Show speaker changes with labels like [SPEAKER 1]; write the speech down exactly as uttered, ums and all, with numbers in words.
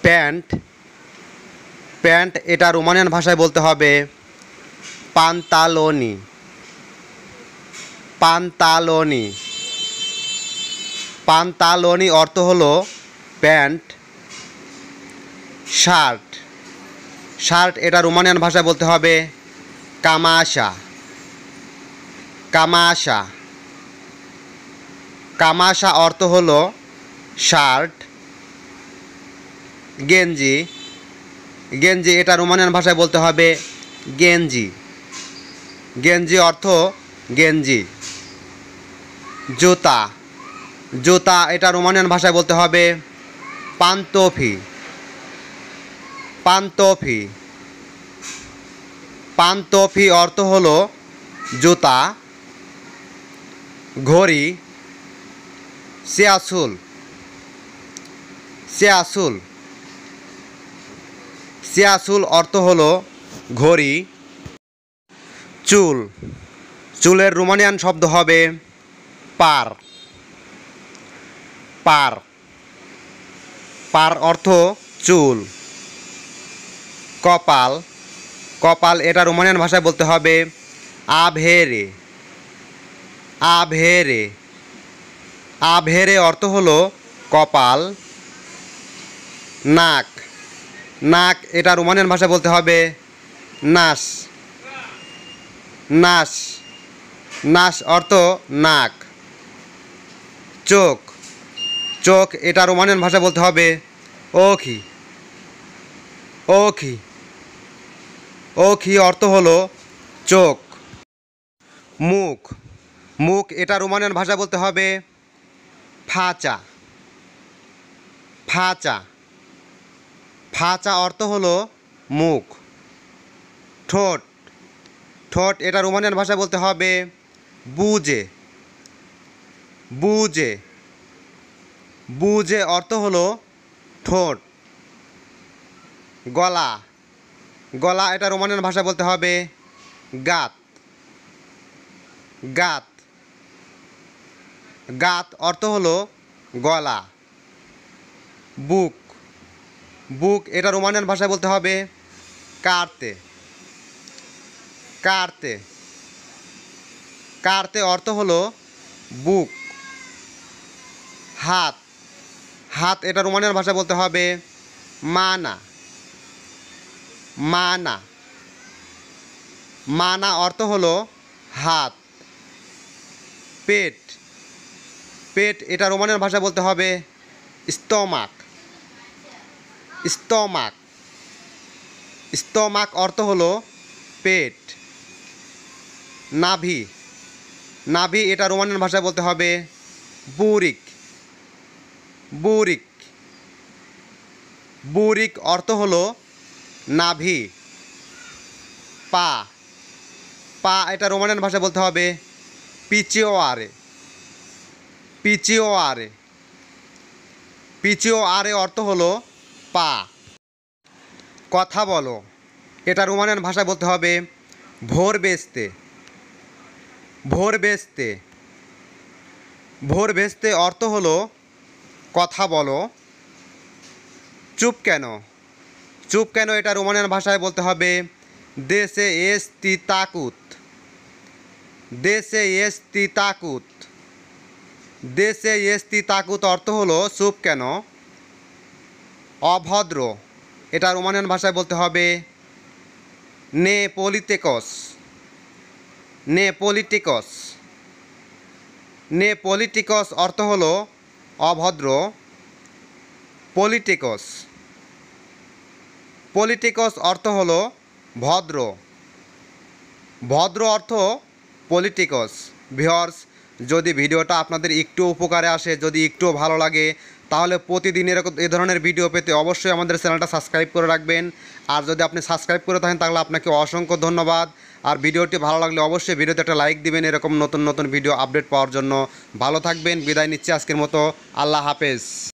[SPEAKER 1] Pant pant এটা Romanian ভাষায় বলতে হবে পান্তালোনি পান্তালোনি পান্তালোনি অর্থ হলো প্যান্ট। শার্ট শার্ট এটা রোমানিয়ান ভাষায় বলতে হবে কামাশা কামাশা কামাশা অর্থ হলো শার্ট। গেঞ্জি গেঞ্জি এটা রোমানিয়ান ভাষায় বলতে হবে গেঞ্জি গেঞ্জি অর্থ গেঞ্জি। জুতা জুতা এটা রোমানিয়ান ভাষায় বলতে হবে পান্তোফি পান্তোফি পান্তোফি অর্থ হলো জুতা। ঘড়ি সিয়াসুল সিয়াসুল সিয়াসুল অর্থ হলো ঘড়ি। চুল চুলের রোমানিয়ান শব্দ হবে পার পার পার অর্থ চুল। কপাল কপাল এটা রোমানিয়ান ভাষায় বলতে হবে আভেরে আভেরে আভেরে অর্থ হলো কপাল। নাক নাক এটা রোমানিয়ান ভাষায় বলতে হবে নাস নাস নাস অর্থ নাক। চোখ চোখ এটা রোমানিয়ান ভাষায় বলতে হবে ওখি ওখি ওখি অর্থ হলো চোখ। মুখ মুখ এটা রোমানিয়ান ভাষায় বলতে হবে ফাচা ফাচা ফাচা অর্থ হলো মুখ। ঠোঁট ঠোঁট এটা রোমানিয়ান ভাষায় বলতে হবে বুজে বুজে বুজে অর্থ হলো ঠোঁট। গলা গলা এটা রোমানিয়ান ভাষায় বলতে হবে গাত গাত গাত অর্থ হলো গলা। বুক বুক এটা রোমানিয়ান ভাষায় বলতে হবে কার্তে কার্তে কার্তে অর্থ হলো বুক। হাত হাত এটা রোমানিয়ান ভাষায় বলতে হবে মানা মানা মানা অর্থ হলো হাত। পেট পেট এটা রোমানিয়ান ভাষায় বলতে হবে স্টমাক স্টমাক স্টমাক অর্থ হলো পেট। নাভি নাভি এটা রোমানিয়ান ভাষায় বলতে হবে বুরিক বুরিক বুরিক অর্থ হলো নাভি। পা পা এটা রোমানিয়ান ভাষায় বলতে হবে পিচিও আরে পিচিও আরে পিচিও আরে অর্থ হলো পা। কথা বলো এটা রোমানিয়ান ভাষায় বলতে হবে ভোর বেচতে ভোর বেচতে ভোর বেচতে অর্থ হলো কথা বলো। চুপ কেন চুপ কেন এটা রোমানিয়ান ভাষায় বলতে হবে দেশে এস্তি তাকুত দেশে এস্তি তাকুত দেশে এস্তি তাকুত অর্থ হলো চুপ কেন। অভদ্র এটা রোমানিয়ান ভাষায় বলতে হবে নে পলিটেকস নে পলিটিকস নে পলিটিকস অর্থ হলো অভদ্র। পলিটিকস পলিটিকস অর্থ হলো ভদ্র ভদ্র অর্থ পলিটিকস। ভিউয়ার্স যদি ভিডিওটা আপনাদের একটু উপকারে আসে যদি একটু ভালো লাগে তাহলে প্রতিদিন এরকম এ ধরনের ভিডিও পেতে অবশ্যই আমাদের চ্যানেলটা সাবস্ক্রাইব করে রাখবেন। আর যদি আপনি সাবস্ক্রাইব করে থাকেন তাহলে আপনাকে অসংখ্য ধন্যবাদ। আর ভিডিওটি ভালো লাগলে অবশ্যই ভিডিওতে একটা লাইক দিবেন এরকম নতুন নতুন ভিডিও আপডেট পাওয়ার জন্য। ভালো থাকবেন, বিদায় নিচ্ছি আজকের মতো, আল্লাহ হাফেজ।